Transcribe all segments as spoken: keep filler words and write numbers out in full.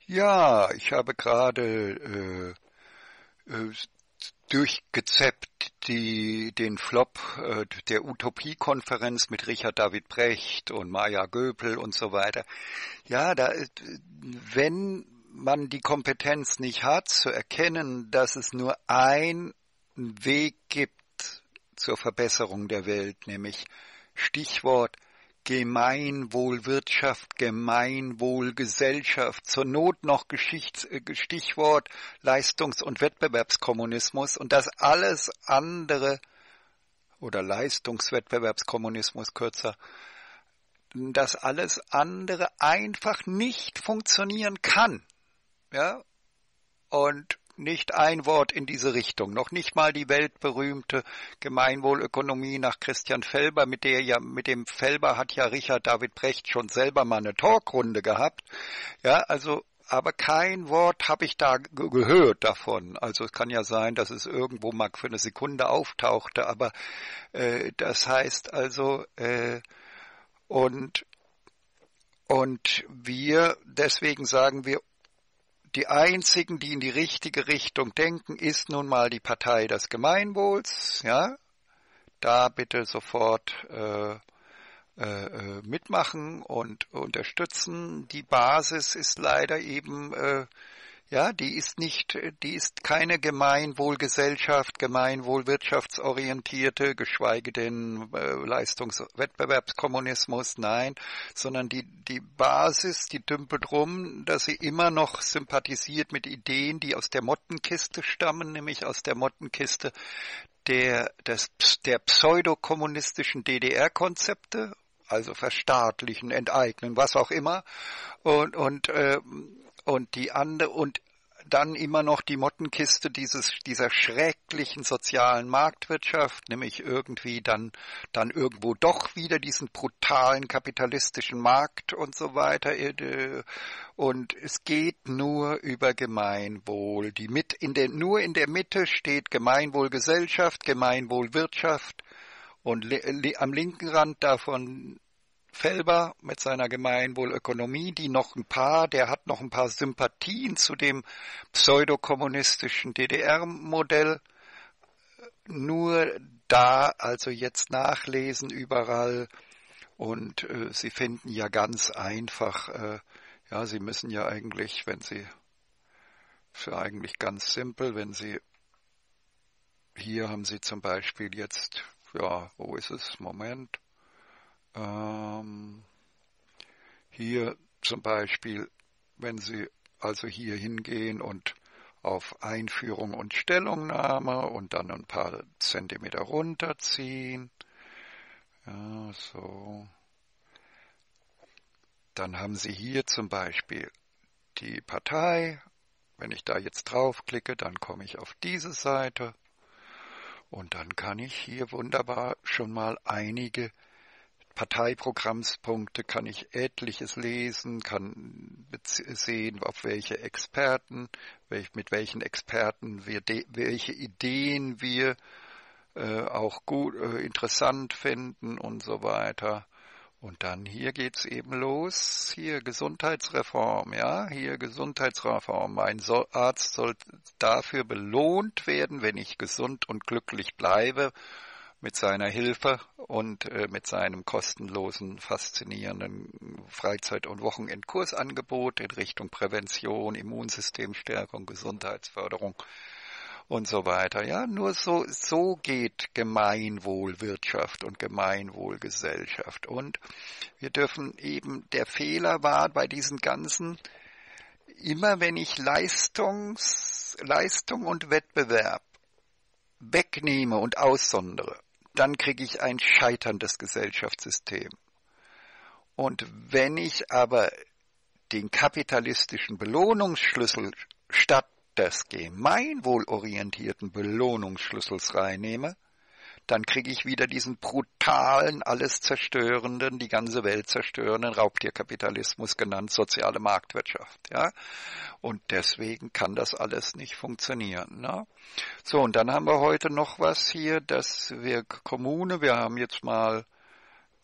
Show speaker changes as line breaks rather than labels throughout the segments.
Ja, ich habe gerade äh, äh, durchgezappt die, den Flop äh, der Utopiekonferenz mit Richard David Brecht und Maya Göpel und so weiter. Ja, da, äh, wenn man die Kompetenz nicht hat, zu erkennen, dass es nur einen Weg gibt zur Verbesserung der Welt, nämlich Stichwort Gemeinwohlwirtschaft, Gemeinwohlgesellschaft, zur Not noch Geschichts, äh, Stichwort Leistungs- und Wettbewerbskommunismus und das alles andere oder Leistungswettbewerbskommunismus kürzer, dass alles andere einfach nicht funktionieren kann, ja, und nicht ein Wort in diese Richtung, noch nicht mal die weltberühmte Gemeinwohlökonomie nach Christian Felber, mit der ja, mit dem Felber hat ja Richard David Brecht schon selber mal eine Talkrunde gehabt, ja, also, aber kein Wort habe ich da ge- gehört davon. Also es kann ja sein, dass es irgendwo mal für eine Sekunde auftauchte, aber äh, das heißt also, äh, und, und wir, deswegen sagen wir, die einzigen, die in die richtige Richtung denken, ist nun mal die Partei des Gemeinwohls. Ja, da bitte sofort äh, äh, mitmachen und unterstützen. Die Basis ist leider eben, äh, ja, die ist nicht, die ist keine Gemeinwohlgesellschaft, gemeinwohlwirtschaftsorientierte, geschweige denn äh, Leistungswettbewerbskommunismus, nein, sondern die, die Basis, die dümpelt rum, dass sie immer noch sympathisiert mit Ideen, die aus der Mottenkiste stammen, nämlich aus der Mottenkiste der, des, der pseudokommunistischen D D R-Konzepte, also verstaatlichen, enteignen, was auch immer, und, und, äh, und die andere, und dann immer noch die Mottenkiste dieses, dieser schrecklichen sozialen Marktwirtschaft, nämlich irgendwie dann, dann irgendwo doch wieder diesen brutalen kapitalistischen Markt und so weiter. Und es geht nur über Gemeinwohl. Die mit in der, nur in der Mitte steht Gemeinwohlgesellschaft, Gemeinwohlwirtschaft und li, li, am linken Rand davon Felber mit seiner Gemeinwohlökonomie, die noch ein paar, der hat noch ein paar Sympathien zu dem pseudokommunistischen D D R-Modell. Nur da also jetzt nachlesen überall und äh, Sie finden ja ganz einfach, äh, ja, Sie müssen ja eigentlich, wenn Sie, ist ja eigentlich ganz simpel, wenn Sie, hier haben Sie zum Beispiel jetzt, ja, wo ist es? Moment. Ähm, hier zum Beispiel, wenn Sie also hier hingehen und auf Einführung und Stellungnahme und dann ein paar Zentimeter runterziehen, ja, so, dann haben Sie hier zum Beispiel die Partei. Wenn ich da jetzt draufklicke, dann komme ich auf diese Seite und dann kann ich hier wunderbar schon mal einige Parteiprogrammspunkte, kann ich etliches lesen, kann sehen, auf welche Experten, welch, mit welchen Experten wir de, welche Ideen wir äh, auch gut, äh, interessant finden und so weiter. Und dann hier geht's eben los, hier Gesundheitsreform, ja, hier Gesundheitsreform. Mein so- Arzt soll dafür belohnt werden, wenn ich gesund und glücklich bleibe, mit seiner Hilfe und äh, mit seinem kostenlosen, faszinierenden Freizeit- und Wochenendkursangebot in Richtung Prävention, Immunsystemstärkung, Gesundheitsförderung und so weiter. Ja, nur so, so geht Gemeinwohlwirtschaft und Gemeinwohlgesellschaft. Und wir dürfen eben, der Fehler war bei diesen ganzen, immer wenn ich Leistungs, Leistung und Wettbewerb wegnehme und aussondere, dann kriege ich ein scheiterndes Gesellschaftssystem. Und wenn ich aber den kapitalistischen Belohnungsschlüssel statt des gemeinwohlorientierten Belohnungsschlüssels reinnehme, dann kriege ich wieder diesen brutalen, alles zerstörenden, die ganze Welt zerstörenden Raubtierkapitalismus, genannt soziale Marktwirtschaft. Ja? Und deswegen kann das alles nicht funktionieren. Ne? So, und dann haben wir heute noch was hier, dass wir Kommune, wir haben jetzt mal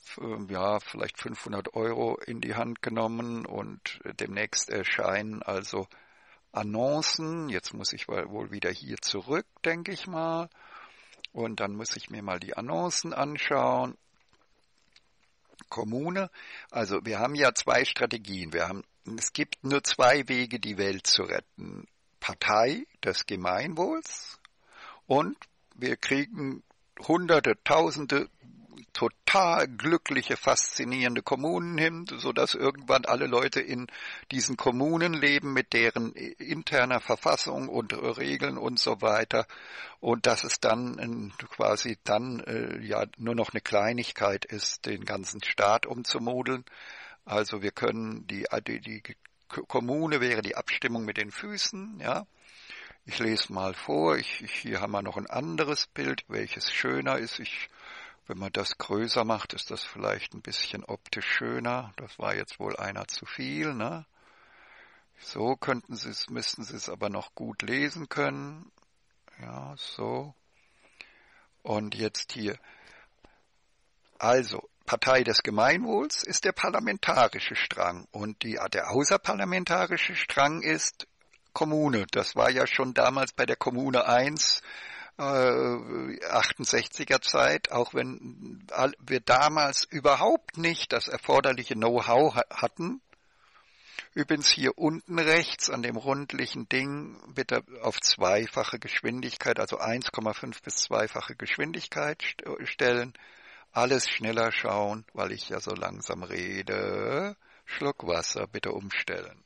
ja, vielleicht fünfhundert Euro in die Hand genommen und demnächst erscheinen also Annoncen. Jetzt muss ich wohl wieder hier zurück, denke ich mal. Und dann muss ich mir mal die Annoncen anschauen. Kommune. Also wir haben ja zwei Strategien. Wir haben, es gibt nur zwei Wege, die Welt zu retten. Partei des Gemeinwohls und wir kriegen Hunderte, Tausende total glückliche, faszinierende Kommunen hin, sodass irgendwann alle Leute in diesen Kommunen leben mit deren interner Verfassung und Regeln und so weiter. Und dass es dann quasi dann äh, ja nur noch eine Kleinigkeit ist, den ganzen Staat umzumodeln. Also wir können die, die, die Kommune wäre die Abstimmung mit den Füßen, ja. Ich lese mal vor. Ich, ich, hier haben wir noch ein anderes Bild, welches schöner ist. Ich Wenn man das größer macht, ist das vielleicht ein bisschen optisch schöner. Das war jetzt wohl einer zu viel, ne? So könnten Sie es, müssten Sie es aber noch gut lesen können. Ja, so. Und jetzt hier. Also, Partei des Gemeinwohls ist der parlamentarische Strang und die, der außerparlamentarische Strang ist Kommune. Das war ja schon damals bei der Kommune eins achtundsechziger Zeit, auch wenn wir damals überhaupt nicht das erforderliche Know-how hatten. Übrigens hier unten rechts an dem rundlichen Ding bitte auf zweifache Geschwindigkeit, also eins Komma fünf bis zweifache Geschwindigkeit stellen. Alles schneller schauen, weil ich ja so langsam rede. Schluck Wasser bitte umstellen.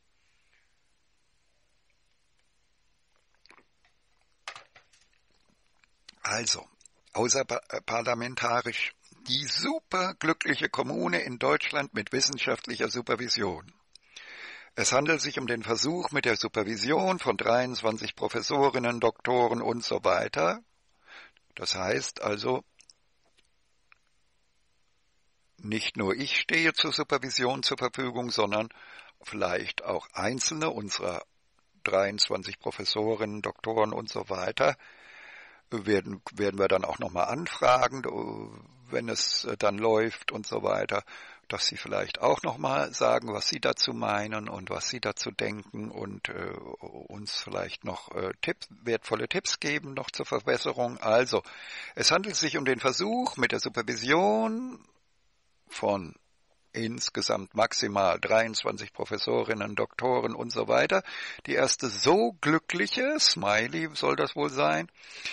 Also, außerparlamentarisch die superglückliche Kommune in Deutschland mit wissenschaftlicher Supervision. Es handelt sich um den Versuch mit der Supervision von dreiundzwanzig Professorinnen, Doktoren und so weiter. Das heißt also, nicht nur ich stehe zur Supervision zur Verfügung, sondern vielleicht auch einzelne unserer dreiundzwanzig Professorinnen, Doktoren und so weiter. Werden, werden wir dann auch nochmal anfragen, wenn es dann läuft und so weiter, dass Sie vielleicht auch nochmal sagen, was Sie dazu meinen und was Sie dazu denken und äh, uns vielleicht noch äh, Tipps, wertvolle Tipps geben noch zur Verbesserung. Also, es handelt sich um den Versuch mit der Supervision von insgesamt maximal dreiundzwanzig Professorinnen, Doktoren und so weiter. Die erste so glückliche, Smiley soll das wohl sein,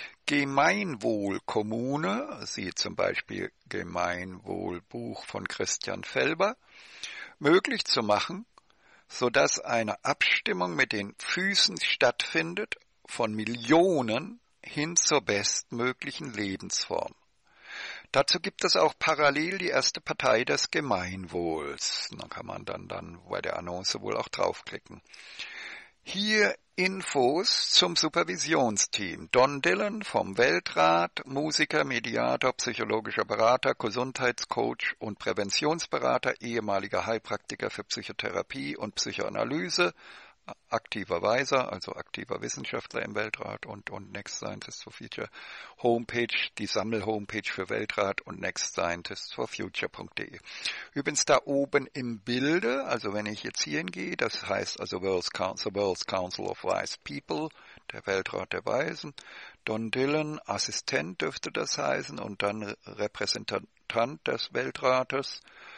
Gemeinwohlkommune, siehe zum Beispiel Gemeinwohlbuch von Christian Felber, möglich zu machen, sodass eine Abstimmung mit den Füßen stattfindet von Millionen hin zur bestmöglichen Lebensform. Dazu gibt es auch parallel die erste Partei des Gemeinwohls. Da kann man dann, dann bei der Annonce wohl auch draufklicken. Hier Infos zum Supervisionsteam. Don Dillon vom Weltrat, Musiker, Mediator, psychologischer Berater, Gesundheitscoach und Präventionsberater, ehemaliger Heilpraktiker für Psychotherapie und Psychoanalyse, aktiver Weiser, also aktiver Wissenschaftler im Weltrat und, und Next Scientists for Future. Homepage, die Sammel-Homepage für Weltrat und Next Scientists for Future punkt de. Übrigens da oben im Bilde, also wenn ich jetzt hier hingehe, das heißt also World's Council, World's Council of Wise People, der Weltrat der Weisen, Don Dillon, Assistent dürfte das heißen und dann Repräsentant des Weltrates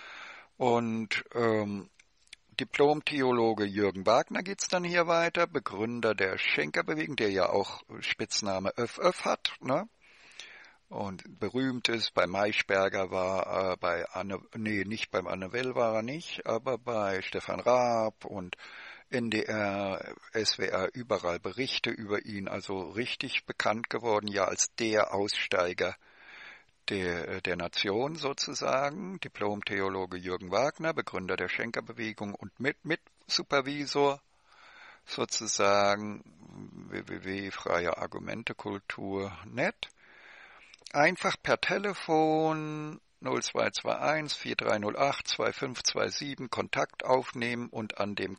und ähm, Diplom-Theologe Jürgen Wagner geht's dann hier weiter, Begründer der Schenkerbewegung, der ja auch Spitzname Öff Öff hat, ne? Und berühmt ist, bei Maischberger war, äh, bei Anne, nee, nicht beim Anne Will war er nicht, aber bei Stefan Raab und N D R, S W R, überall Berichte über ihn, also richtig bekannt geworden, ja als der Aussteiger Der, der Nation sozusagen, Diplom-Theologe Jürgen Wagner, Begründer der Schenkerbewegung und mit, mit Supervisor sozusagen w w w punkt freie Argumentekultur punkt net. Einfach per Telefon null zwei zwei eins vier drei null acht zwei fünf zwei sieben Kontakt aufnehmen und an dem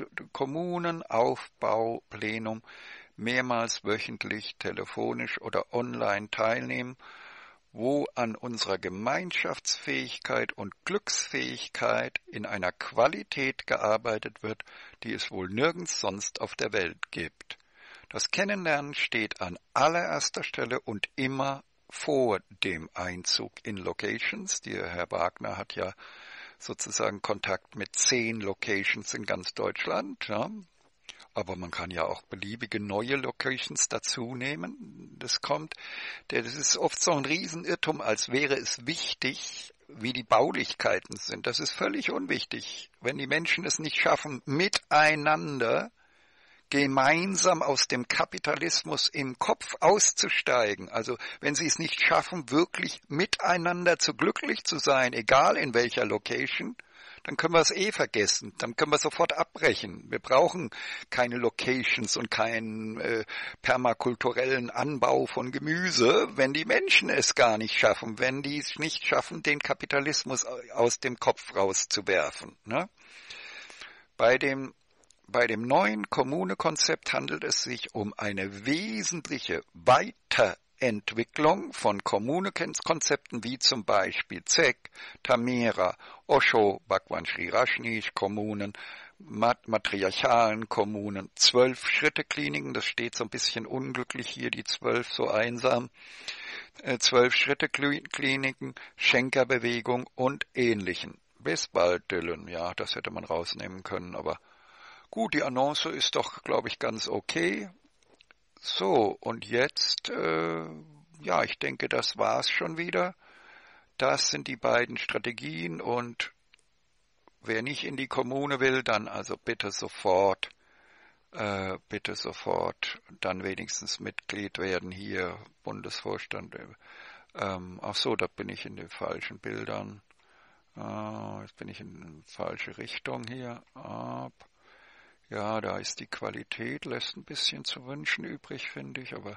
Kommunenaufbauplenum mehrmals wöchentlich telefonisch oder online teilnehmen. wo an unserer Gemeinschaftsfähigkeit und Glücksfähigkeit in einer Qualität gearbeitet wird, die es wohl nirgends sonst auf der Welt gibt. Das Kennenlernen steht an allererster Stelle und immer vor dem Einzug in Locations. Der Herr Wagner hat ja sozusagen Kontakt mit zehn Locations in ganz Deutschland, ja. Aber man kann ja auch beliebige neue Locations dazu nehmen. Das kommt, das ist oft so ein Riesenirrtum, als wäre es wichtig, wie die Baulichkeiten sind. Das ist völlig unwichtig. Wenn die Menschen es nicht schaffen, miteinander gemeinsam aus dem Kapitalismus im Kopf auszusteigen, also wenn sie es nicht schaffen, wirklich miteinander zu glücklich zu sein, egal in welcher Location, dann können wir es eh vergessen, dann können wir sofort abbrechen. Wir brauchen keine Locations und keinen äh, permakulturellen Anbau von Gemüse, wenn die Menschen es gar nicht schaffen, wenn die es nicht schaffen, den Kapitalismus aus dem Kopf rauszuwerfen. Ne? Bei dem Bei dem neuen Kommunekonzept handelt es sich um eine wesentliche Weiterentwicklung von Kommunekonzepten wie zum Beispiel Z E C, Tamera, Osho, Bhagwan Sri Rajneesh Kommunen, mat- matriarchalen Kommunen, zwölf Schritte-Kliniken, das steht so ein bisschen unglücklich hier, die zwölf so einsam, äh, zwölf Schritte-Kliniken, Schenkerbewegung und Ähnlichen. Bis bald, Dylan, ja, das hätte man rausnehmen können, aber gut, die Annonce ist doch, glaube ich, ganz okay. So, und jetzt, äh, ja, ich denke, das war's schon wieder. Das sind die beiden Strategien und wer nicht in die Kommune will, dann also bitte sofort, äh, bitte sofort dann wenigstens Mitglied werden hier, Bundesvorstand. Ähm, ach so, da bin ich in den falschen Bildern. Ah, jetzt bin ich in die falsche Richtung hier. Ab. Ja, da ist die Qualität, lässt ein bisschen zu wünschen übrig, finde ich, aber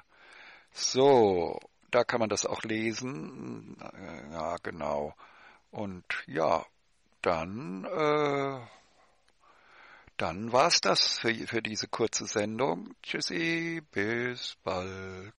so, da kann man das auch lesen. Ja, genau. Und ja, dann, äh, dann war's das für, für diese kurze Sendung. Tschüssi, bis bald.